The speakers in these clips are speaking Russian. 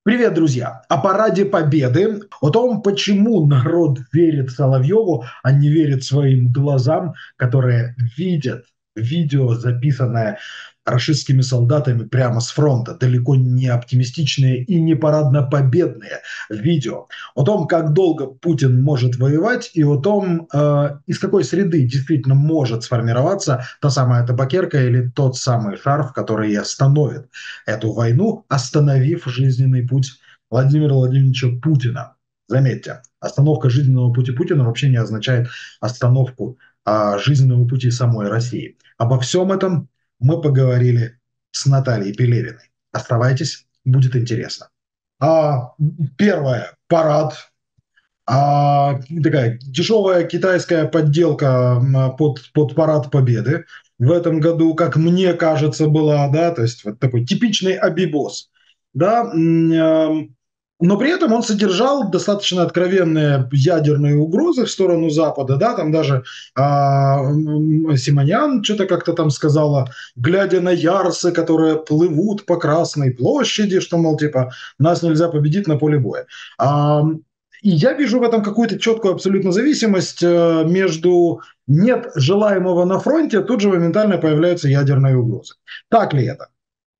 Привет, друзья! О параде Победы, о том, почему народ верит Соловьеву, а не верит своим глазам, которые видят видео, записанное рашистскими солдатами прямо с фронта, далеко не оптимистичные и не парадно-победные видео, о том, как долго Путин может воевать и о том, из какой среды действительно может сформироваться та самая табакерка или тот самый шарф, который и остановит эту войну, остановив жизненный путь Владимира Владимировича Путина. Заметьте, остановка жизненного пути Путина вообще не означает остановку жизненного пути самой России. Обо всем этом мы поговорили с Натальей Пелевиной. Оставайтесь, будет интересно. А, Первое. Парад. Такая дешевая китайская подделка под парад Победы. В этом году, как мне кажется, была, да, то есть вот такой типичный абибос, да, но при этом он содержал достаточно откровенные ядерные угрозы в сторону Запада, да, там даже Симонян что-то как-то там сказала, глядя на ярсы, которые плывут по Красной площади, что, мол, типа, нас нельзя победить на поле боя. И я вижу в этом какую-то четкую абсолютно зависимость между нет желаемого на фронте, тут же моментально появляются ядерные угрозы. Так ли это?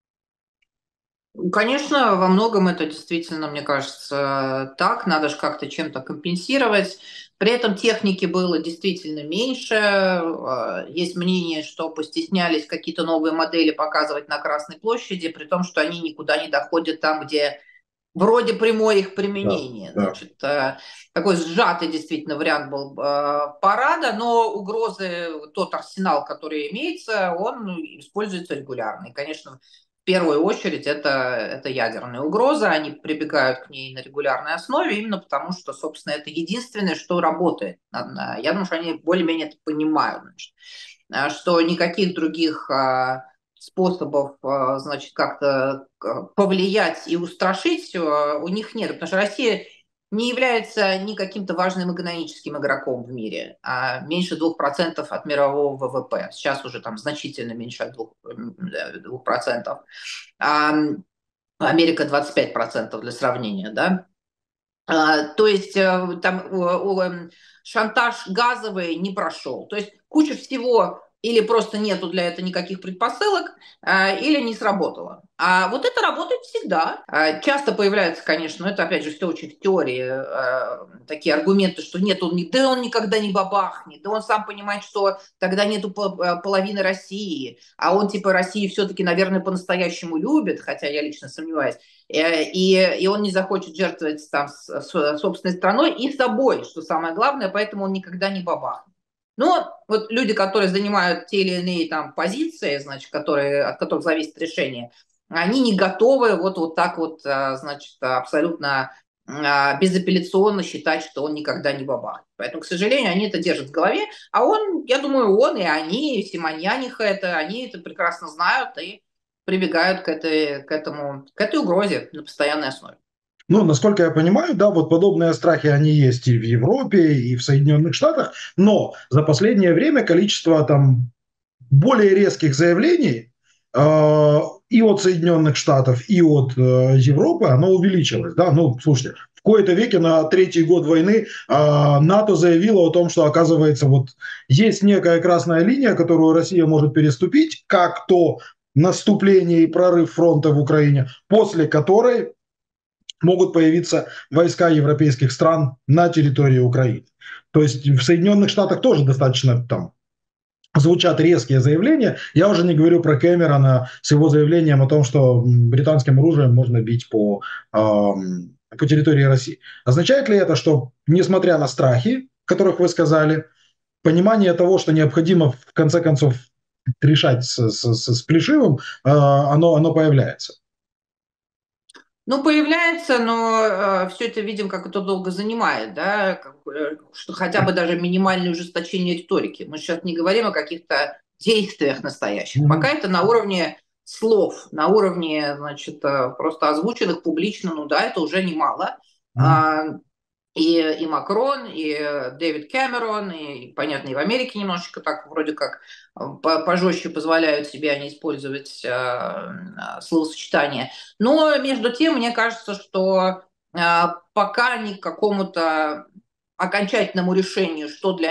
Конечно, во многом это действительно, мне кажется, так. Надо же как-то чем-то компенсировать. При этом техники было действительно меньше. Есть мнение, что постеснялись какие-то новые модели показывать на Красной площади, при том, что они никуда не доходят там, где вроде прямое их Да, применение. да. Значит, такой сжатый действительно вариант был парада, но угрозы, тот арсенал, который имеется, он используется регулярно. И, конечно, в первую очередь это ядерная угроза, они прибегают к ней на регулярной основе, именно потому что, собственно, это единственное, что работает. Я думаю, что они более-менее это понимают, значит, что никаких других способов, значит, как-то повлиять и устрашить у них нет, потому что Россия не является ни каким-то важным экономическим игроком в мире, а меньше 2% от мирового ВВП. Сейчас уже там значительно меньше от 2%. А Америка 25% для сравнения, да. То есть там шантаж газовый не прошел. То есть куча всего или просто нету для этого никаких предпосылок, или не сработало. А вот это работает всегда. Часто появляются, конечно, но это опять же все очень в теории, такие аргументы, что нет, да он никогда не бабахнет, да он сам понимает, что тогда нету половины России, а он типа Россию все-таки, наверное, по-настоящему любит, хотя я лично сомневаюсь. И он не захочет жертвовать там собственной страной и собой, что самое главное, поэтому он никогда не бабахнет. Но вот люди, которые занимают те или иные там позиции, значит, от которых зависит решение, они не готовы вот так вот, значит, абсолютно безапелляционно считать, что он никогда не бабахнет. Поэтому, к сожалению, они это держат в голове, а он, я думаю, он и они, и Симоньяниха это, они это прекрасно знают и прибегают к этой угрозе на постоянной основе. Ну, насколько я понимаю, да, вот подобные страхи, они есть и в Европе, и в Соединенных Штатах, но за последнее время количество там более резких заявлений и от Соединенных Штатов, и от Европы, оно увеличилось. Да? Ну, слушайте, в кои-то веке на третий год войны НАТО заявило о том, что, оказывается, вот есть некая красная линия, которую Россия может переступить, как то наступление и прорыв фронта в Украине, после которой могут появиться войска европейских стран на территории Украины. То есть в Соединенных Штатах тоже достаточно там звучат резкие заявления. Я уже не говорю про Кэмерона с его заявлением о том, что британским оружием можно бить по территории России. Означает ли это, что, несмотря на страхи, которых вы сказали, понимание того, что необходимо в конце концов решать с Плешивым, оно появляется? Ну, появляется, но все это видим, как это долго занимает, да, что хотя бы даже минимальное ужесточение риторики. Мы сейчас не говорим о каких-то действиях настоящих. Пока Мгм. это на уровне слов, на уровне, значит, просто озвученных публично, ну да, это уже немало. Мгм. и Макрон, и Дэвид Кэмерон, и, понятно, и в Америке немножечко так вроде как пожестче позволяют себе они использовать словосочетание. Но между тем, мне кажется, что пока ни к какому-то окончательному решению,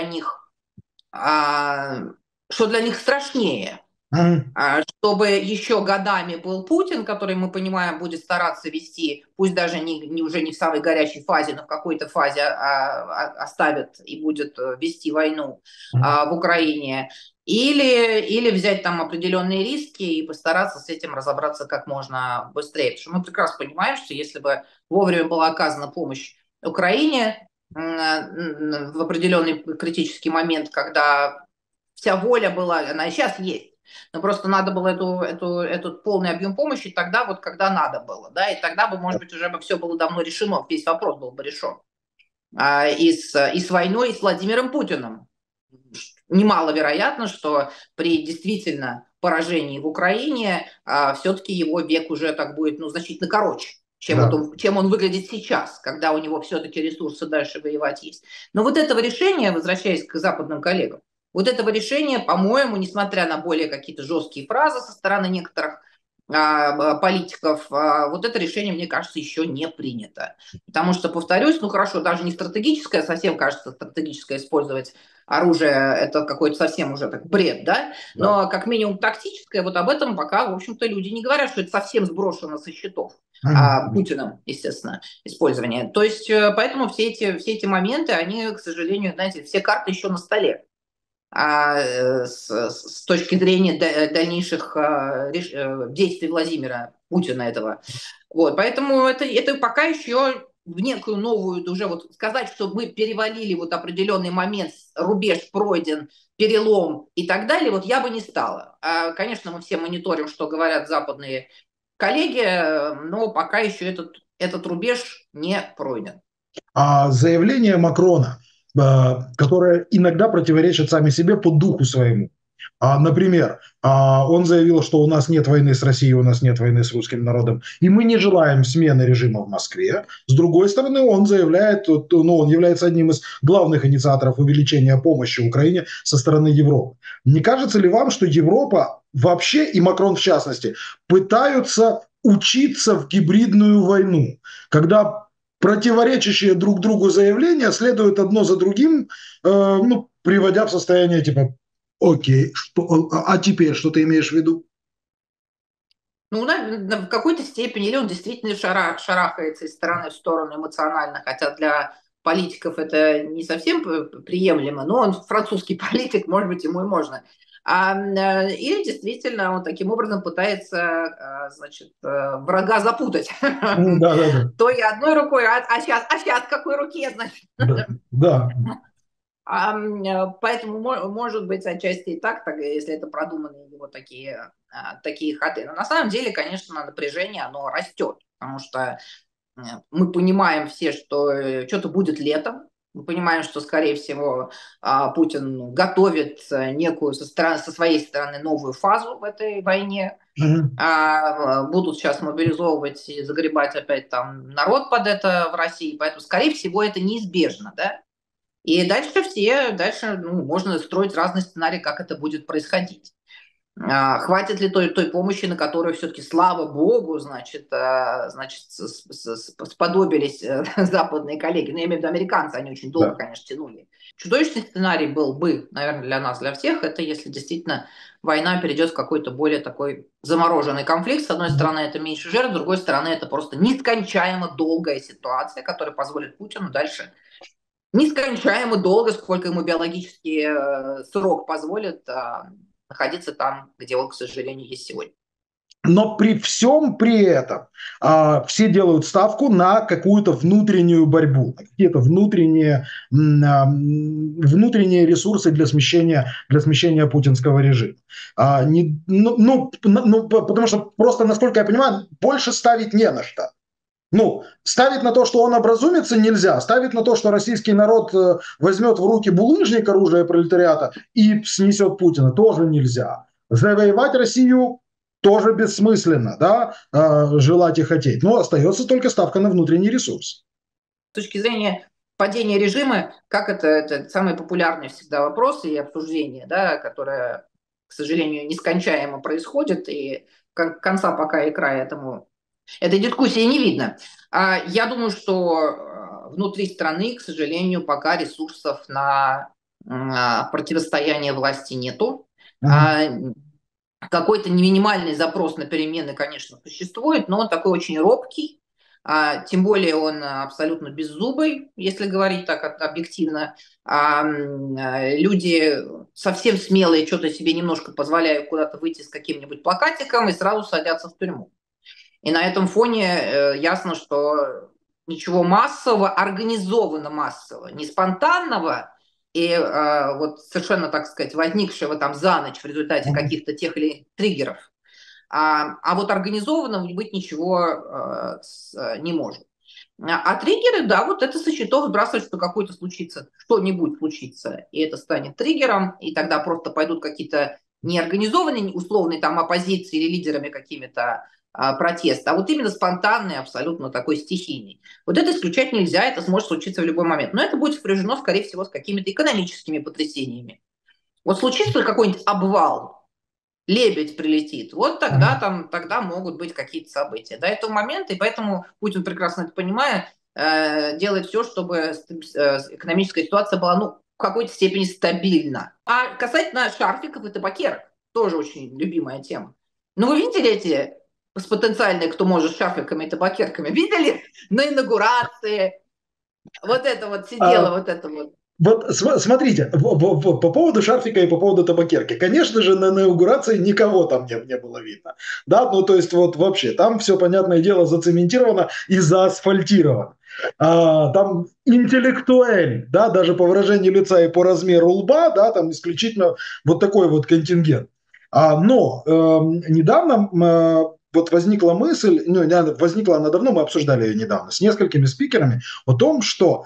а, что для них страшнее, Мгм. чтобы еще годами был Путин, который, мы понимаем, будет стараться вести, пусть даже уже не в самой горячей фазе, но в какой-то фазе оставит и будет вести войну Мгм. в Украине, или взять там определенные риски и постараться с этим разобраться как можно быстрее. Потому что мы прекрасно понимаем, что если бы вовремя была оказана помощь Украине в определенный критический момент, когда вся воля была, она и сейчас есть, но просто надо было этот полный объем помощи тогда, вот когда надо было, да, и тогда бы, может быть, уже бы все было давно решено, весь вопрос был бы решен. И с войной, и с Владимиром Путиным. Немаловероятно, что при действительно поражении в Украине все-таки его век уже так будет, ну, значительно короче, Да. чем он выглядит сейчас, когда у него все-таки ресурсы дальше воевать есть. Но вот этого решения, возвращаясь к западным коллегам, вот этого решения, по-моему, несмотря на более какие-то жесткие фразы со стороны некоторых политиков, вот это решение, мне кажется, еще не принято. Потому что, повторюсь, ну хорошо, даже не стратегическое, совсем кажется стратегическое использовать оружие, это какой-то совсем уже так бред, да, Да. но как минимум тактическое, вот об этом пока, в общем-то, люди не говорят, что это совсем сброшено со счетов. Мгм. Путиным, естественно, использование. То есть, поэтому все эти моменты, они, к сожалению, знаете, все карты еще на столе. С точки зрения дальнейших действий Владимира Путина этого. Вот, поэтому это пока еще в некую новую, уже вот сказать, что мы перевалили вот определенный момент, рубеж пройден, перелом и так далее, вот я бы не стала. Конечно, мы все мониторим, что говорят западные коллеги, но пока еще этот рубеж не пройден. Заявление Макрона, которое иногда противоречит сами себе по духу своему. Например, он заявил, что у нас нет войны с Россией, у нас нет войны с русским народом, и мы не желаем смены режима в Москве. С другой стороны, он заявляет, ну, он является одним из главных инициаторов увеличения помощи Украине со стороны Европы. Не кажется ли вам, что Европа вообще, и Макрон в частности, пытаются учиться в гибридную войну, когда противоречащие друг другу заявления следуют одно за другим, ну, приводя в состояние типа окей, теперь что ты имеешь в виду? Ну, в какой-то степени, или он действительно шарахается из стороны в сторону эмоционально, хотя для политиков это не совсем приемлемо, но он французский политик, может быть, ему и можно. Или действительно он таким образом пытается, значит, врага запутать. Да, да, да, То и одной рукой, а сейчас какой руке, значит. да, да. Поэтому, может быть, отчасти и так, если это продуманные его такие ходы. Но на самом деле, конечно, напряжение, оно растет, потому что мы понимаем все, что что-то будет летом, мы понимаем, что, скорее всего, Путин готовит некую со своей стороны новую фазу в этой войне, Мгм. будут сейчас мобилизовывать и загребать опять там народ под это в России, поэтому, скорее всего, это неизбежно, да, и дальше ну, можно строить разные сценарии, как это будет происходить. Хватит ли той помощи, на которую все-таки, слава богу, значит сподобились западные коллеги. Ну, я имею в виду американцы, они очень долго, Да. конечно, тянули. Чудовищный сценарий был бы, наверное, для нас, для всех, это если действительно война перейдет в какой-то более такой замороженный конфликт. С одной стороны, это меньше жертв, с другой стороны, это просто нескончаемо долгая ситуация, которая позволит Путину дальше нескончаемо долго, сколько ему биологический срок позволит находиться там, где он, к сожалению, есть сегодня. Но при всем при этом все делают ставку на какую-то внутреннюю борьбу, на какие-то внутренние ресурсы для смещения путинского режима. Потому что просто, насколько я понимаю, больше ставить не на что. Ну, ставить на то, что он образумится, нельзя. Ставить на то, что российский народ возьмет в руки булыжник, оружия пролетариата, и снесет Путина, тоже нельзя. Завоевать Россию тоже бессмысленно, да, желать и хотеть. Но остается только ставка на внутренний ресурс. С точки зрения падение режима, как это самый популярный всегда вопрос и обсуждение, да, которое, к сожалению, нескончаемо происходит, и конца пока и края этой дискуссии не видно. Я думаю, что внутри страны, к сожалению, пока ресурсов на противостояние власти нету. Мгм. Какой-то минимальный запрос на перемены, конечно, существует, но он такой очень робкий, тем более он абсолютно беззубый, если говорить так объективно. Люди совсем смелые что-то себе немножко позволяют куда-то выйти с каким-нибудь плакатиком и сразу садятся в тюрьму. И на этом фоне ясно, что ничего массового, организованно массового, не спонтанного и вот совершенно, так сказать, возникшего там за ночь в результате Мгм. каких-то тех или иных триггеров, а вот организованного быть ничего не может. А триггеры, да, вот это со счетов сбрасывать, что какое-то случится, что-нибудь случится, и это станет триггером, и тогда просто пойдут какие-то неорганизованные, условные там оппозиции или лидерами какими-то протеста, а вот именно спонтанный, абсолютно такой стихийный. Вот это исключать нельзя, это сможет случиться в любой момент. Но это будет сопряжено, скорее всего, с какими-то экономическими потрясениями. Вот случится какой-нибудь обвал, лебедь прилетит, вот тогда Мгм. там тогда могут быть какие-то события. До этого момента, и поэтому Путин, прекрасно это понимая, делает все, чтобы экономическая ситуация была, ну, в какой-то степени стабильна. А касательно шарфиков и табакерок, тоже очень любимая тема. Ну, вы видели эти потенциальные, кто может с шарфиками и табакерками? Видели на инаугурации? Вот это вот А, сидела, вот это вот. Вот смотрите, по поводу шарфика и по поводу табакерки. Конечно же, на инаугурации никого там не было видно. Да, ну то есть вот вообще, там все, понятное дело, зацементировано и заасфальтировано. Там интеллектуэль, да, даже по выражению лица и по размеру лба, да, там исключительно вот такой вот контингент. Но недавно вот возникла мысль, ну, возникла она давно, мы обсуждали ее недавно, с несколькими спикерами, о том, что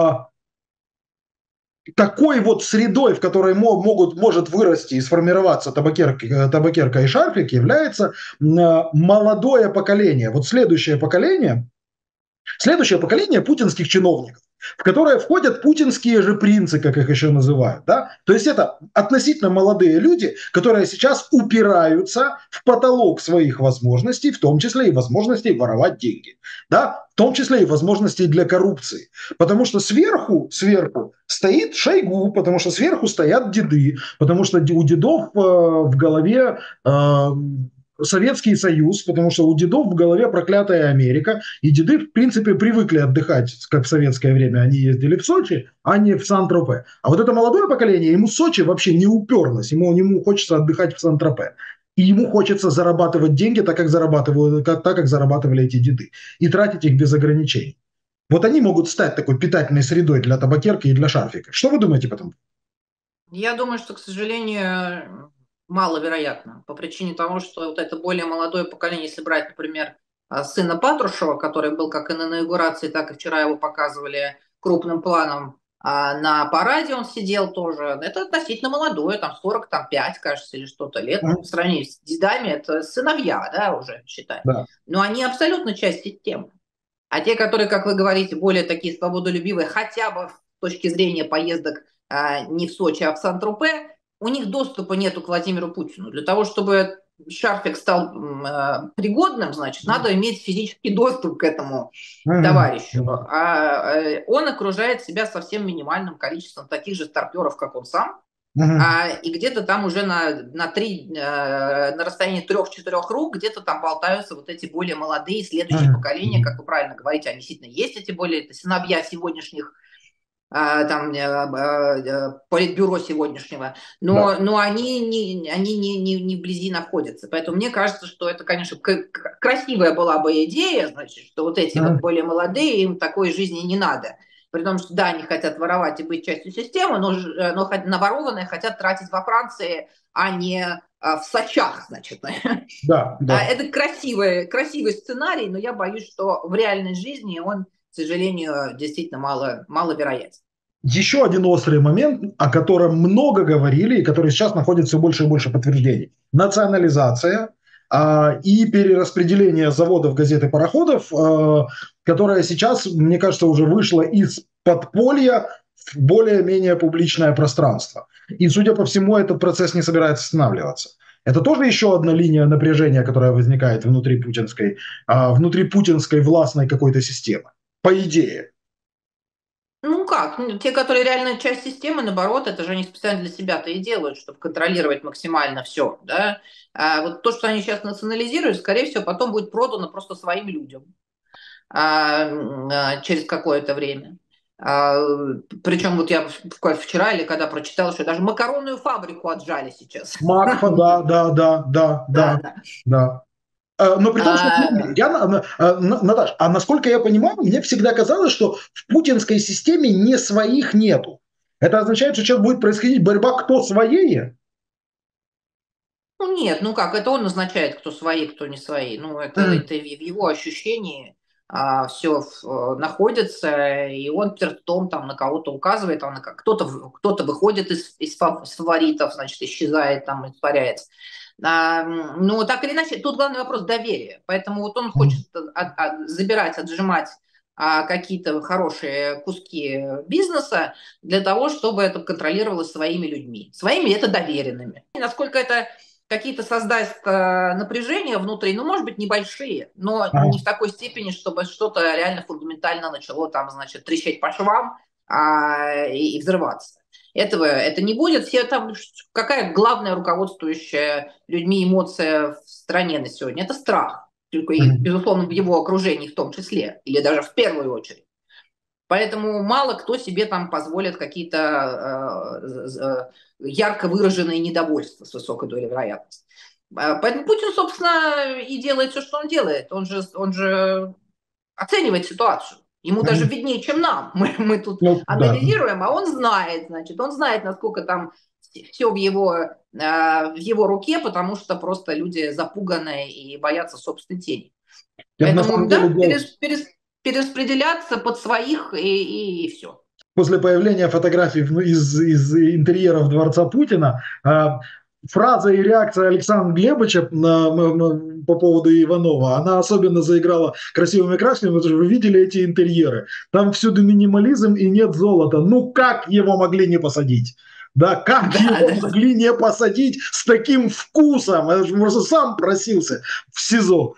такой вот средой, в которой может вырасти и сформироваться табакерка и шарфик, является молодое поколение. Вот следующее поколение путинских чиновников, в которое входят путинские же принцы, как их еще называют. Да? То есть это относительно молодые люди, которые сейчас упираются в потолок своих возможностей, в том числе и возможностей воровать деньги. Да? В том числе и возможностей для коррупции. Потому что сверху стоит Шойгу, потому что сверху стоят деды, потому что у дедов в голове Советский Союз, потому что у дедов в голове проклятая Америка, и деды, в принципе, привыкли отдыхать, как в советское время. Они ездили в Сочи, а не в Сан-Тропе. А вот это молодое поколение, ему Сочи вообще не уперлось, ему хочется отдыхать в Сан-Тропе. И ему хочется зарабатывать деньги так, как зарабатывали эти деды. И тратить их без ограничений. Вот они могут стать такой питательной средой для табакерки и для шарфика. Что вы думаете об этом? Я думаю, что, к сожалению, маловероятно. По причине того, что вот это более молодое поколение, если брать, например, сына Патрушева, который был как и на инаугурации, так и вчера его показывали крупным планом, на параде он сидел тоже. Это относительно молодое, там 45, кажется, или что-то лет. Ну, по Мгм. сравнению с дедами, это сыновья, да, уже считай. Да. Но они абсолютно часть системы. А те, которые, как вы говорите, более такие свободолюбивые, хотя бы с точки зрения поездок не в Сочи, а в Сан-Тропе, у них доступа нету к Владимиру Путину. Для того, чтобы шарфик стал пригодным, значит, надо иметь физический доступ к этому Мгм. товарищу. Он окружает себя совсем минимальным количеством таких же старперов, как он сам, Мгм. и где-то там уже на расстоянии 3-4 рук где-то там болтаются вот эти более молодые, следующие поколения, как Мгм. вы правильно говорите, они действительно есть эти более, это сыновья сегодняшних, политбюро сегодняшнего, Да. но они не вблизи находятся. Поэтому мне кажется, что это, конечно, красивая была бы идея, значит, что вот эти вот Мгм. более молодые, им такой жизни не надо. При том, что да, они хотят воровать и быть частью системы, но наворованные хотят тратить во Франции, а не в Сочах, значит. Да, да. Это красивый сценарий, но я боюсь, что в реальной жизни он, к сожалению, действительно маловероятен. Еще один острый момент, о котором много говорили и который сейчас находит все больше и больше подтверждений. Национализация и перераспределение заводов, газет и пароходов, которая сейчас, мне кажется, уже вышла из подполья в более-менее публичное пространство. И, судя по всему, этот процесс не собирается останавливаться. Это тоже еще одна линия напряжения, которая возникает внутри путинской властной какой-то системы. По идее. Ну как, те, которые реально часть системы, наоборот, это же они специально для себя-то и делают, чтобы контролировать максимально все, да. А вот то, что они сейчас национализируют, скорее всего, потом будет продано просто своим людям через какое-то время. Причем вот я вчера или когда прочитала, что даже макаронную фабрику отжали сейчас. Макфа, да, да, да, да, Да, да, да. да. Но при том, что, смотри, Наташ, а насколько я понимаю, мне всегда казалось, что в путинской системе не своих нету. Это означает, что сейчас будет происходить борьба, кто своее? Ну нет, ну как, это он назначает, кто свои, кто не свои. Ну это в его ощущении все находится, и он пертом там на кого-то указывает, кто-то выходит из фаворитов, значит, исчезает, там, испаряется. Ну, так или иначе, тут главный вопрос доверия. Поэтому вот он хочет забирать, отжимать какие-то хорошие куски бизнеса для того, чтобы это контролировалось своими людьми. Своими это доверенными. И насколько это какие-то создаст напряжения внутри, ну, может быть, небольшие, но не в такой степени, чтобы что-то реально фундаментально начало там, значит, трещать по швам и взрываться. Это не будет. Все там, какая главная руководствующая людьми эмоция в стране на сегодня? Это страх. Только, и, безусловно, в его окружении в том числе, или даже в первую очередь. Поэтому мало кто себе там позволит какие-то ярко выраженные недовольства с высокой долей вероятности. Поэтому Путин, собственно, и делает все, что он делает. Он же оценивает ситуацию. Ему даже виднее, чем нам. Мы тут Ну, да. анализируем, а он знает, значит, он знает, насколько там все в его руке, потому что просто люди запуганы и боятся собственной тени. Это на самом Поэтому, деле да, дело. перераспределяться под своих и все. После появления фотографий из интерьеров дворца Путина, фраза и реакция Александра Глебовича по поводу Иванова, она особенно заиграла красивыми красками, потому что вы видели эти интерьеры. Там всюду минимализм и нет золота. Ну как его могли не посадить? Да, как Да, его да. могли не посадить с таким вкусом? Я же просто сам просился в СИЗО.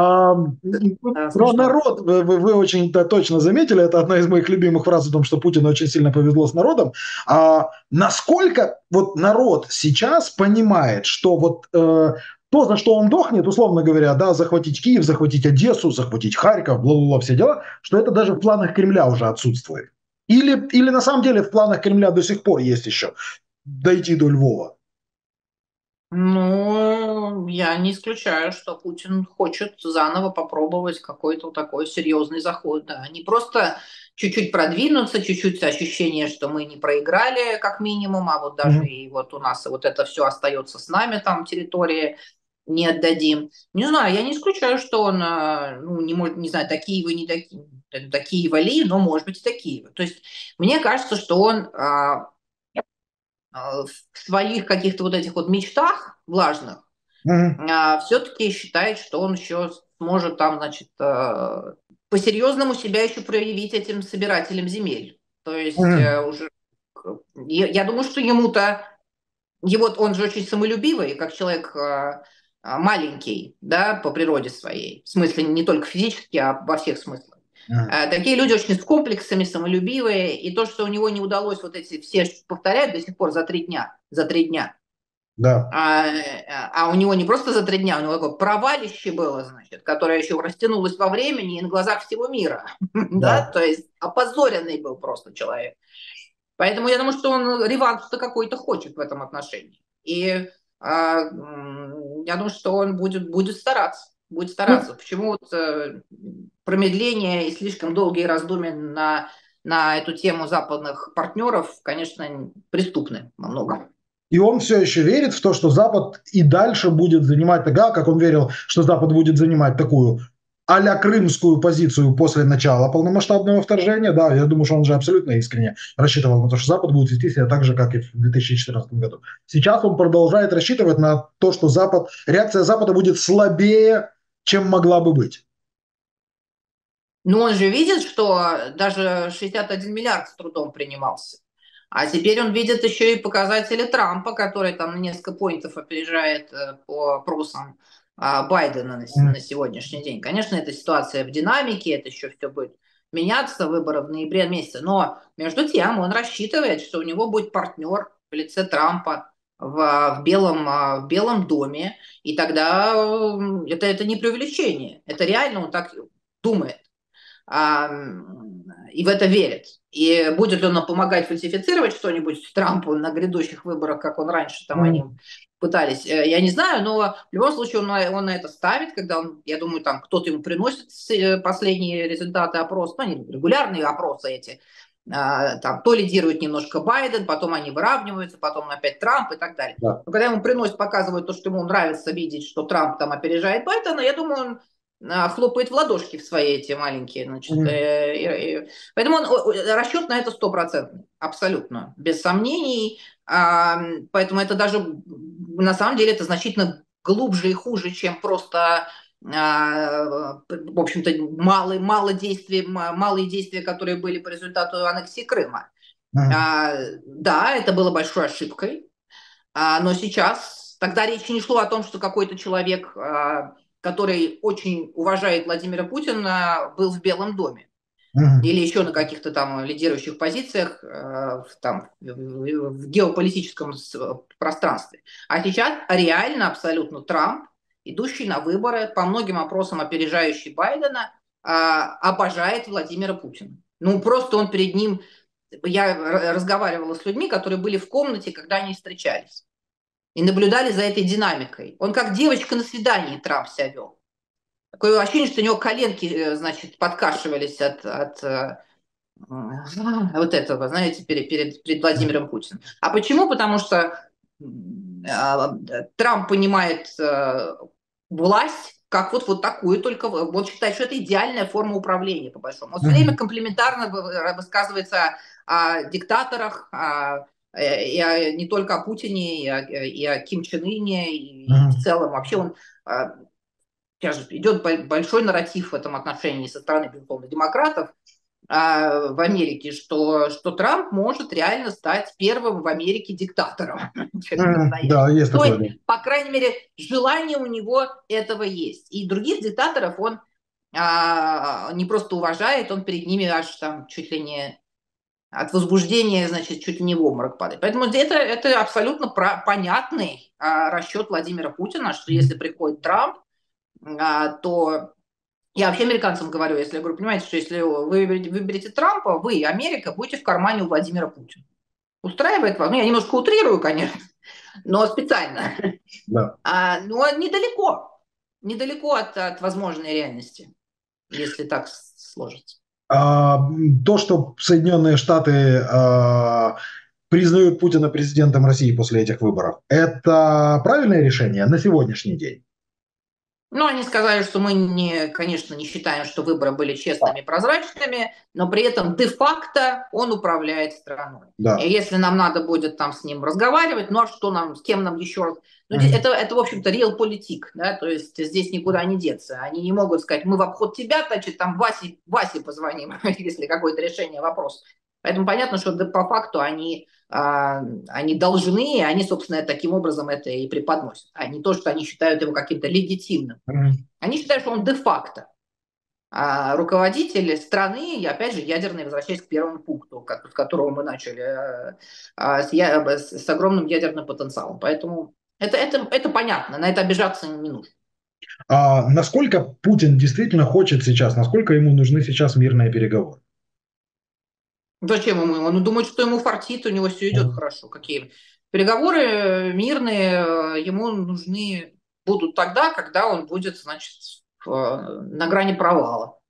Да, Про смешно. народ вы очень точно заметили, это одна из моих любимых фраз о том, что Путину очень сильно повезло с народом. Насколько вот народ сейчас понимает, что то, за что он дохнет, условно говоря, да, захватить Киев, захватить Одессу, захватить Харьков, бла-бла-бла, все дела, что это даже в планах Кремля уже отсутствует. Или на самом деле в планах Кремля до сих пор есть еще дойти до Львова. Ну, я не исключаю, что Путин хочет заново попробовать какой-то такой серьезный заход. Да. Не просто чуть-чуть продвинуться, чуть-чуть ощущение, что мы не проиграли, как минимум, а вот даже и вот у нас вот это все остается с нами, там территории не отдадим. Не знаю, я не исключаю, что он, ну, не может, не знаю, такие вы, не такие, такие вали, но, может быть, и такие. То есть мне кажется, что он в своих каких-то вот этих вот мечтах влажных все-таки считает, что он еще сможет там, значит, по-серьезному себя еще проявить этим собирателем земель. То есть уже, я думаю, что ему-то, он же очень самолюбивый, как человек маленький, да, по природе своей. В смысле, не только физически, а во всех смыслах. Такие люди очень с комплексами, самолюбивые, и то, что у него не удалось вот эти все повторять до сих пор за 3 дня, Да. а у него не просто за 3 дня, у него такое провалище было, значит, которое еще растянулось во времени и на глазах всего мира, да, Да. то есть опозоренный был просто человек. Поэтому я думаю, что он реванш-то какой-то хочет в этом отношении. И я думаю, что он будет стараться. Будет Ну, стараться. Почему вот промедление и слишком долгие раздумья на эту тему западных партнеров, конечно, преступны во многом. и он все еще верит в то, что Запад и дальше будет занимать тогда, как он верил, что Запад будет занимать такую а-ля крымскую позицию после начала полномасштабного вторжения. Да, я думаю, что он же абсолютно искренне рассчитывал на то, что Запад будет вести себя так же, как и в 2014 году. Сейчас он продолжает рассчитывать на то, что реакция Запада будет слабее, чем могла бы быть. Но он же видит, что даже 61 миллиард с трудом принимался. А теперь он видит еще и показатели Трампа, который там на несколько поинтов опережает по опросам Байдена на сегодняшний день. Конечно, эта ситуация в динамике, это еще все будет меняться, выборы в ноябре месяце. Но между тем он рассчитывает, что у него будет партнер в лице Трампа в Белом доме. И тогда это не преувеличение. Это реально он так думает и в это верит. И будет ли он помогать фальсифицировать что-нибудь Трампу на грядущих выборах, как он раньше там они пытались, я не знаю, но в любом случае он на это ставит, когда он, я думаю, там кто-то ему приносит последние результаты опроса, ну, они регулярные опросы эти, там то лидирует немножко Байден, потом они выравниваются, потом опять Трамп и так далее. Да. Но когда ему приносят, показывают то, что ему нравится видеть, что Трамп там опережает Байдена, я думаю, он хлопает в ладошки в свои эти маленькие, значит, поэтому расчет на это стопроцентный, абсолютно, без сомнений, поэтому это даже, на самом деле, это значительно глубже и хуже, чем просто, в общем-то, малые действия, которые были по результату аннексии Крыма. Да, это было большой ошибкой, но сейчас, тогда речи не шло о том, что какой-то человек который очень уважает Владимира Путина, был в Белом доме. Или еще на каких-то там лидирующих позициях там, в геополитическом пространстве. А сейчас реально абсолютно Трамп, идущий на выборы, по многим опросам опережающий Байдена, обожает Владимира Путина. Ну, просто он перед ним... Я разговаривала с людьми, которые были в комнате, когда они встречались и наблюдали за этой динамикой. Он как девочка на свидании Трамп себя вел. Такое ощущение, что у него коленки, значит, подкашивались от вот этого, знаете, перед Владимиром Путиным. А почему? Потому что Трамп понимает власть как вот такую, только он считает, что это идеальная форма управления, по большому. Он все время комплементарно высказывается о диктаторах, и не только о Путине, и о Ким Чен Ыне, и в целом вообще он сейчас идет большой нарратив в этом отношении со стороны, безусловно, демократов в Америке, что Трамп может реально стать первым в Америке диктатором. Да, есть То такое. есть, по крайней мере, желание у него этого есть. И других диктаторов он не просто уважает, он перед ними аж там чуть ли не от возбуждения, значит, чуть ли не в обморок падает. Поэтому это абсолютно понятный расчет Владимира Путина, что если приходит Трамп, то я вообще американцам говорю, если я говорю, понимаете, что если вы выберете Трампа, вы, Америка, будете в кармане у Владимира Путина. Устраивает вас? Ну, я немножко утрирую, конечно, но специально. Да. Но недалеко от возможной реальности, если так сложится. То, что Соединенные Штаты признают Путина президентом России после этих выборов, это правильное решение на сегодняшний день? Ну, они сказали, что мы, конечно, не считаем, что выборы были честными и прозрачными, но при этом де-факто он управляет страной. Да. И если нам надо будет там с ним разговаривать, ну а что нам, с кем нам еще раз... Ну, это, в общем-то, реал-политик, да, то есть здесь никуда не деться. Они не могут сказать, мы в обход тебя, значит, там Васе позвоним, если какое-то решение вопроса. Поэтому понятно, что по факту они должны, и они, собственно, таким образом это и преподносят, а не то, что они считают его каким-то легитимным. Они считают, что он де-факто руководитель страны, и опять же, ядерный, возвращаясь к первому пункту, с которого мы начали, с огромным ядерным потенциалом. Поэтому это понятно, на это обижаться не нужно. Насколько Путин действительно хочет сейчас, насколько ему нужны сейчас мирные переговоры? Зачем ему? Он думает, что ему фартит, у него все идет хорошо. Какие переговоры мирные ему нужны будут тогда, когда он будет, значит, на грани провала.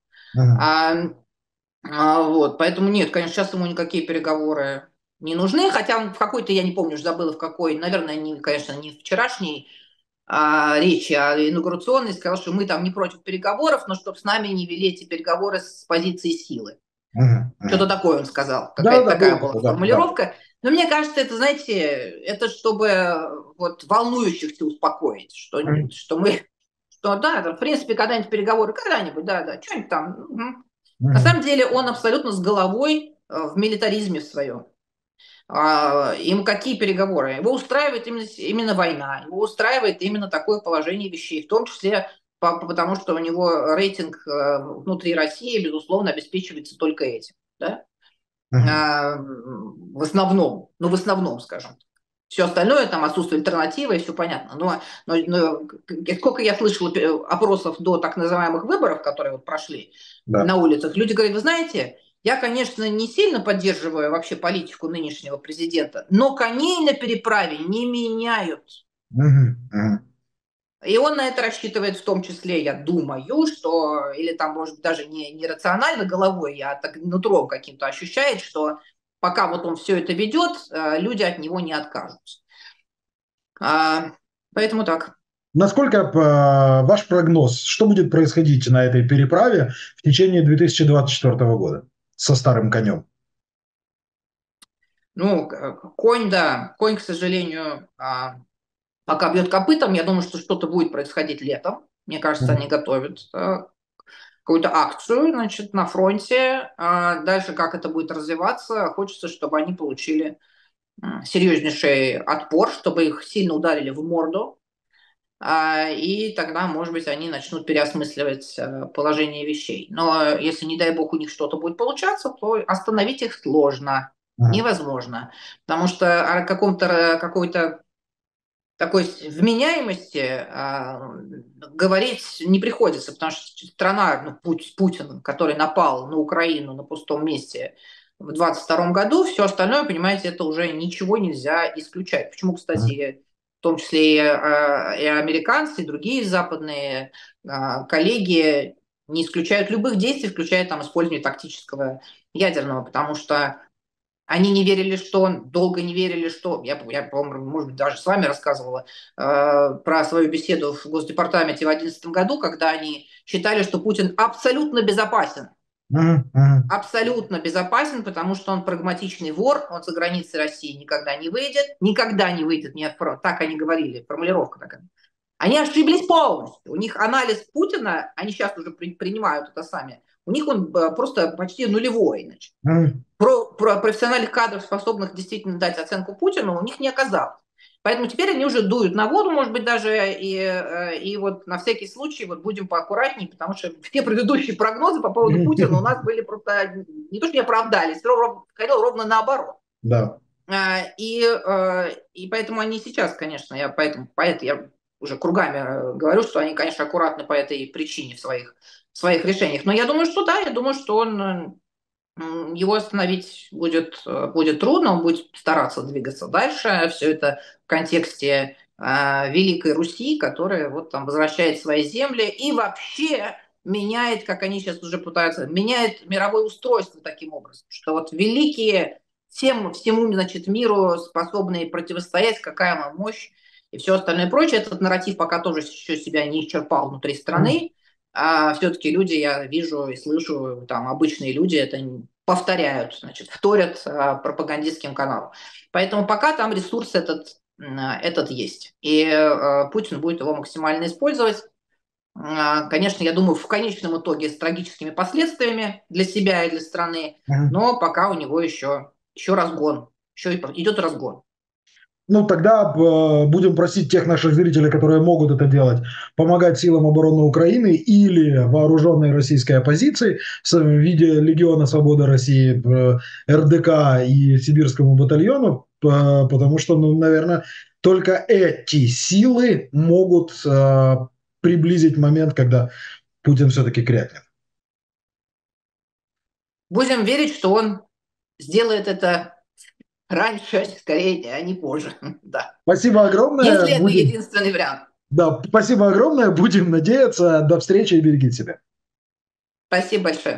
Вот, поэтому нет, конечно, сейчас ему никакие переговоры не нужны, хотя он в какой-то, я не помню, уже забыла в какой, наверное, конечно, не в вчерашней речи, а инаугурационной, сказал, что мы там не против переговоров, но чтобы с нами не вели эти переговоры с позиции силы. Что-то такое он сказал, какая-то такая была формулировка. Да. Но мне кажется, это, знаете, это чтобы вот волнующихся успокоить, что мы, что да, в принципе, когда-нибудь переговоры, когда-нибудь, да, что-нибудь там. На Мгм. самом деле он абсолютно с головой в милитаризме в своем. Им какие переговоры? Его устраивает именно война, его устраивает именно такое положение вещей, в том числе потому, что у него рейтинг внутри России, безусловно, обеспечивается только этим. Да? Мгм. В основном, ну в основном, скажем. Все остальное, там отсутствие альтернативы, и все понятно. Сколько я слышала опросов до так называемых выборов, которые вот прошли на Да. улицах, люди говорят, вы знаете, я, конечно, не сильно поддерживаю вообще политику нынешнего президента, но коней на переправе не меняют. Мгм. Мгм. И он на это рассчитывает в том числе, я думаю, что, или там, может быть, даже не рационально головой, а так нутром каким-то ощущает, что пока вот он все это ведет, люди от него не откажутся. А, Поэтому так. Насколько ваш прогноз, что будет происходить на этой переправе в течение 2024 года со старым конем? Ну, конь, да, конь, к сожалению, пока бьет копытом, я думаю, что что-то будет происходить летом. Мне кажется, они Мгм. готовят какую-то акцию, значит, на фронте. Дальше, как это будет развиваться, хочется, чтобы они получили серьезнейший отпор, чтобы их сильно ударили в морду, и тогда, может быть, они начнут переосмысливать положение вещей. Но если, не дай бог, у них что-то будет получаться, то остановить их сложно, Мгм. невозможно. Потому что о какой-то такой вменяемости говорить не приходится, потому что страна, ну, Путин, который напал на Украину на пустом месте в 22 году, все остальное, понимаете, это уже ничего нельзя исключать. Почему, Мгм. кстати, в том числе и американцы, и другие западные коллеги не исключают любых действий, включая там использование тактического ядерного, потому что они не верили, что он, долго не верили, что... Я по-моему, может быть, даже с вами рассказывала про свою беседу в Госдепартаменте в 2011 году, когда они считали, что Путин абсолютно безопасен. Мгм. Мгм. Абсолютно безопасен, потому что он прагматичный вор, он за границы России никогда не выйдет, нет, так они говорили, формулировка такая. Они ошиблись полностью. У них анализ Путина, они сейчас уже принимают это сами, у них он просто почти нулевой. Значит. Мгм. Про профессиональных кадров, способных действительно дать оценку Путину, у них не оказалось. Поэтому теперь они уже дуют на воду, может быть, даже и вот на всякий случай вот будем поаккуратнее, потому что все предыдущие прогнозы по поводу Путина у нас были просто не то, что не оправдались, ровно наоборот. Да. И поэтому они сейчас, конечно, поэтому я уже кругами говорю, что они, конечно, аккуратны по этой причине в своих решениях. Но я думаю, что да, я думаю, что он его остановить будет трудно, он будет стараться двигаться дальше. Все это в контексте Великой Руси, которая вот там возвращает свои земли и вообще меняет, как они сейчас уже пытаются, меняет мировое устройство таким образом, что вот великие всему, значит, миру способные противостоять, какая мы мощь и все остальное прочее. Этот нарратив пока тоже еще себя не исчерпал внутри Мгм. страны, все-таки люди, я вижу и слышу, там обычные люди это повторяют, значит, вторят пропагандистским каналам. Поэтому пока там ресурс этот есть. И Путин будет его максимально использовать. Конечно, я думаю, в конечном итоге с трагическими последствиями для себя и для страны, Мгм. но пока у него еще разгон, еще идет разгон. Ну, тогда будем просить тех наших зрителей, которые могут это делать, помогать силам обороны Украины или вооруженной российской оппозиции в виде Легиона Свободы России, РДК и Сибирскому батальону, потому что, ну, наверное, только эти силы могут приблизить момент, когда Путин все-таки крякнет. Будем верить, что он сделает это раньше, скорее, а не позже. Да. Спасибо огромное. Если это Будем, единственный вариант. да, спасибо огромное. Будем надеяться. До встречи и берегите себя. Спасибо большое.